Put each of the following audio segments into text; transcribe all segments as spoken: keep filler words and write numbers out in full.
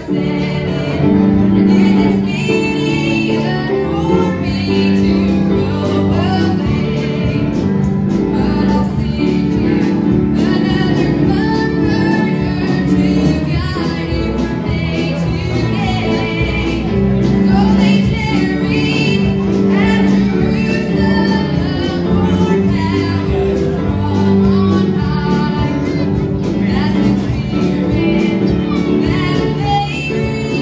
Baby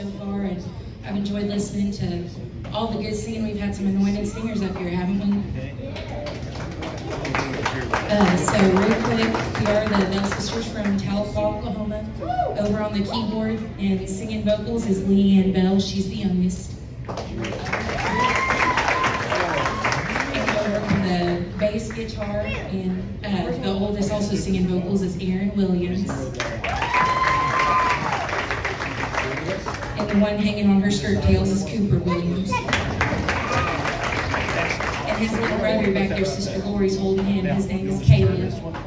far, and I've enjoyed listening to all the good singing. We've had some anointed singers up here, haven't we? Uh, so real quick, we are the Bell Sisters from Talcott, Oklahoma. Over on the keyboard and singing vocals is Leann Bell. She's the youngest. And over on the bass guitar and uh, the oldest also singing vocals is Erin Williams. And the one hanging on her skirt tails is Cooper Williams. And his little brother back there, Sister Lori's holding him. His name is Keri.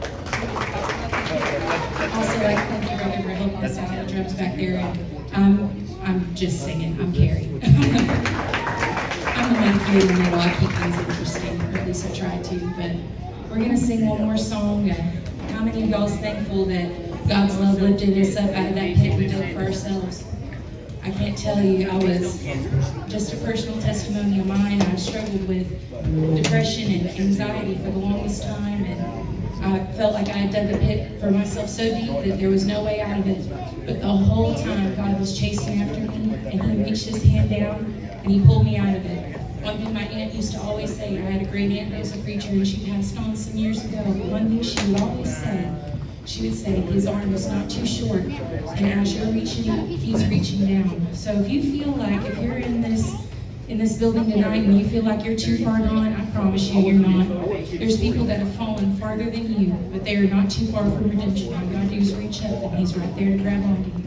Also, like, thank you, brother, for helping us out on the drums back there. And um, I'm just singing. I'm Keri. I'm the main creator in the middle. I keep things interesting, or at least I try to. But we're going to sing one more song. Uh, how many of y'all is thankful that God's love lifted us up out of that pit we dug for ourselves? I can't tell you, I was, just a personal testimony of mine, I struggled with depression and anxiety for the longest time, and I felt like I had dug a pit for myself so deep that there was no way out of it. But the whole time, God was chasing after me, and He reached His hand down, and He pulled me out of it. One thing my aunt used to always say, I had a great aunt that was a preacher, and she passed on some years ago, but one thing she would always say, she would say, His arm is not too short, and as you're reaching up, He's reaching down. So if you feel like, if you're in this in this building tonight and you feel like you're too far gone, I promise you, you're not. There's people that have fallen farther than you, but they are not too far from redemption. All you gotta do is reach up, and He's right there to grab onto you.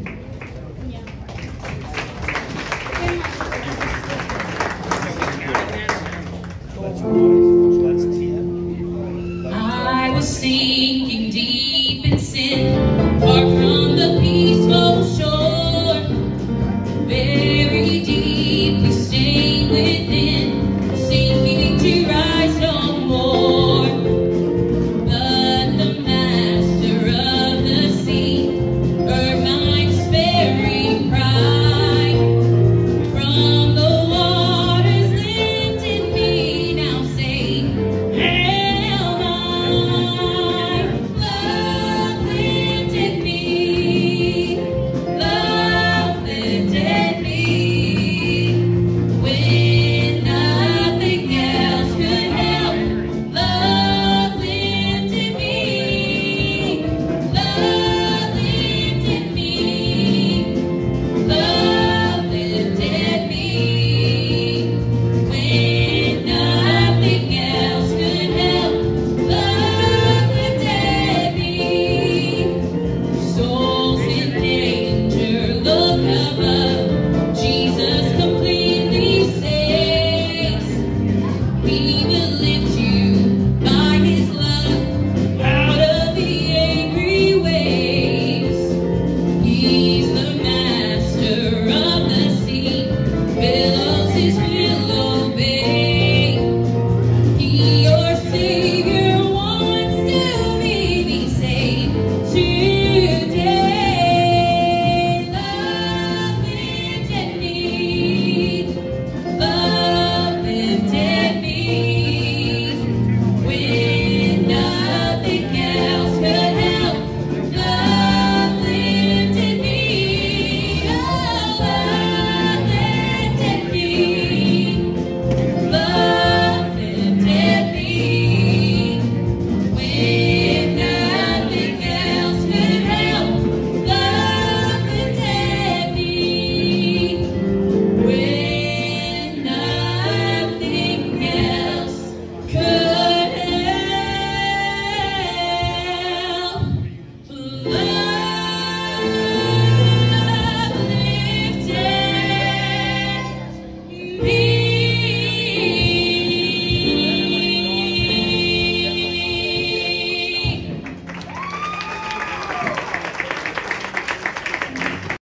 I was sinking deep in sin, far from the peaceful shore.